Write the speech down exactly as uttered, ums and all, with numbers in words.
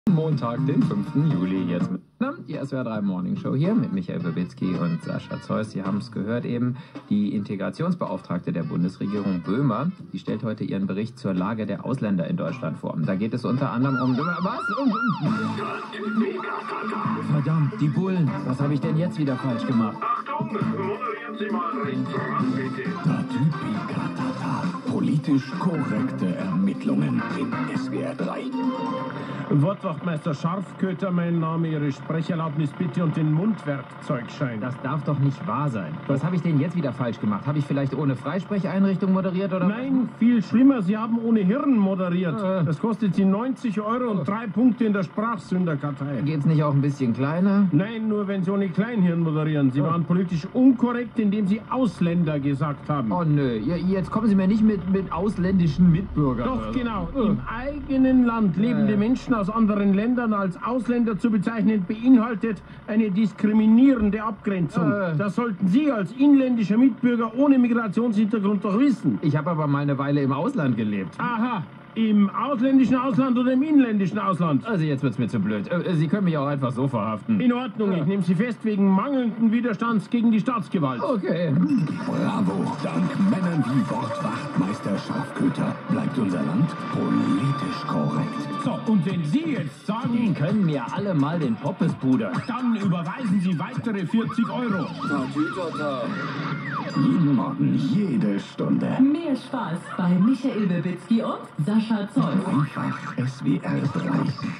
Montag, den fünften Juli, jetzt mit die S W R drei Morning Show hier mit Michael Babitzky und Sascha Zeus. Sie haben es gehört eben, die Integrationsbeauftragte der Bundesregierung Böhmer, die stellt heute ihren Bericht zur Lage der Ausländer in Deutschland vor. Da geht es unter anderem um... Was? Um, um. Verdammt, die Bullen. Was habe ich denn jetzt wieder falsch gemacht? Achtung, moderieren Sie mal rein voran, bitte. Da Typikatata. Politisch korrekte Ermittlungen in S W R drei. Wortwachtmeister Scharfköter, mein Name, Ihre Sprecherlaubnis bitte und den Mundwerkzeugschein. Das darf doch nicht wahr sein. Was habe ich denn jetzt wieder falsch gemacht? Habe ich vielleicht ohne Freisprecheinrichtung moderiert oder... Nein, viel schlimmer, Sie haben ohne Hirn moderiert. Äh. Das kostet Sie neunzig Euro und drei Punkte in der Sprachsünderkartei. Geht's nicht auch ein bisschen kleiner? Nein, nur wenn Sie ohne Kleinhirn moderieren. Sie Oh. waren politisch unkorrekt, indem Sie Ausländer gesagt haben. Oh nö, ja, jetzt kommen Sie mir nicht mit, mit ausländischen Mitbürgern. Doch, oder so. genau. Äh. Im eigenen Land lebende Äh. Menschen aus anderen Ländern als Ausländer zu bezeichnen, beinhaltet eine diskriminierende Abgrenzung. Äh. Das sollten Sie als inländischer Mitbürger ohne Migrationshintergrund doch wissen. Ich habe aber mal eine Weile im Ausland gelebt. Aha, im ausländischen Ausland oder im inländischen Ausland? Also jetzt wird's mir zu blöd. Äh, Sie können mich auch einfach so verhaften. In Ordnung, ich nehme Sie fest wegen mangelnden Widerstands gegen die Staatsgewalt. Okay. Bravo! Dank Männern wie Wortwachtmeister Scharfköter bleibt unser Land politisch korrekt. So, und wenn Sie jetzt Die sagen, können mir alle mal den Poppes pudern. dann überweisen Sie weitere vierzig Euro. Jeden Morgen, jede Stunde. Mehr Spaß bei Michael Babitzky und Sascha Zeus. Einfach S W R drei.